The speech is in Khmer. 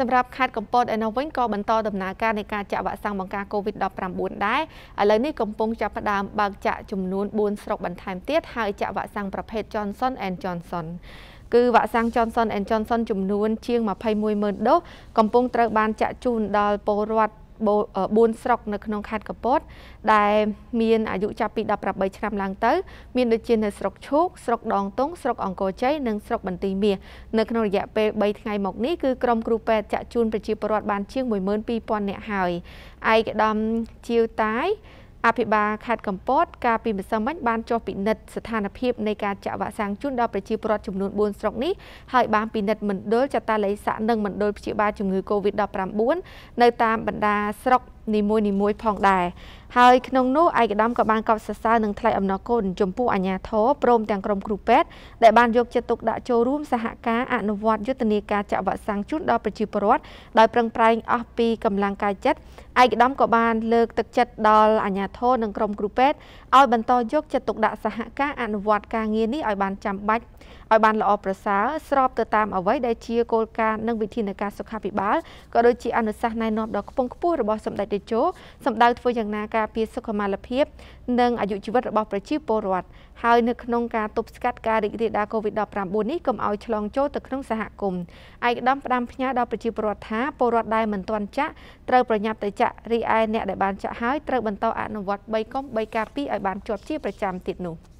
សម្រាប់ខេត្តកំពតឯនោះវិញក៏បន្តដំណើរការនៃការចាក់វ៉ាក់សាំងបង្ការ COVID-19 ដែរឥឡូវនេះកំពុងចាប់ផ្ដើមបើកចាក់ចំនួន4ស្រុកបន្ថែមទៀតហើយចាក់វ៉ាក់សាំងប្រភេទ Johnson & Johnson គឺវ៉ាក់សាំង Johnson & Johnson ចំនួនជាង 21,000 ដូសកំពុងត្រូវបានចាក់ជូនដល់ពលរដ្ឋ4ស្រុកនៅក្នុងខេត្តកំពតដែលមានអាយុចាប់ពី18ឆ្នាំឡើងទៅមានដូចជានៅស្រុកឈូកស្រុកដងតុងស្រុកអង្គរជ័យនិងស្រុកបន្ទាយមាសនៅក្នុងរយៈពេល3ថ្ងៃមកនេះគឺក្រុមគ្រូពេទ្យចាក់ជូនប្រជាពលរដ្ឋបានជាង 12,000 នាក់ហើយឯកឧត្តមជាវតាយអភិបាលខេត្តកំពតកាលពីម្សិលមិញបានចុះពិនិត្យស្ថានភាពនៃការចាក់វ៉ាក់សាំងជូនដល់ប្រជាពលរដ្ឋចំនួន4ស្រុកនេះហើយបានពិនិត្យមណ្ឌលចតាឡេសាក់និងមណ្ឌលព្យាបាលជំងឺ COVID-19 នៅតាមបណ្ដាស្រុកនីមួយៗផងដែរហើយក្នុងនោះឯកឧត្តមក៏បានកោតសរសើរនិងថ្លែងអំណរគុណចំពោះអាជ្ញាធរព្រមទាំងក្រុមគ្រូពេទ្យដែលបានយកចិត្តទុកដាក់ចូលរួមសហការអនុវត្តយុទ្ធនាការចាក់វ៉ាក់សាំងជូនដល់ប្រជាពលរដ្ឋដោយប្រឹងប្រែងអស់ពីកម្លាំងកាយចិត្តឯកឧត្តមក៏បានលើកទឹកចិត្តដល់អាជ្ញាធរនិងក្រុមគ្រូពេទ្យឲ្យបន្តយកចិត្តទុកដាក់សហការអនុវត្តការងារនេះឲ្យបានចាំបាច់ឲ្យបានល្អប្រសើរស្របទៅតាមអ្វីដែលជាគោលការណ៍និងវិធានការសុខាភិបាលក៏ដូចជាអនុសាសន៍ណែនាំដ៏ខ្ពង់ខ្ពស់របស់សម្ដេចតេជោសម្ដៅធ្វើយ៉ាងណាការពារសុខុមាលភាពនិងអាយុជីវិតរបស់ប្រជាពលរដ្ឋហើយនៅក្នុងការទប់ស្កាត់ការរីករាលដាល COVID-19 នេះកុំឲ្យឆ្លងចូលទៅក្នុងសហគមន៍ឯកឧត្តមផ្ដាំផ្ញើដល់ប្រជាពលរដ្ឋថាពលរដ្ឋដែលមិនទាន់ចាក់ត្រូវប្រញាប់ទៅចាក់រីឯអ្នកដែលបានចាក់ហើយត្រូវបន្តអនុវត្ត3កុំ3ការពារឲ្យបានជាប់ជាប្រចាំទៀតនោះ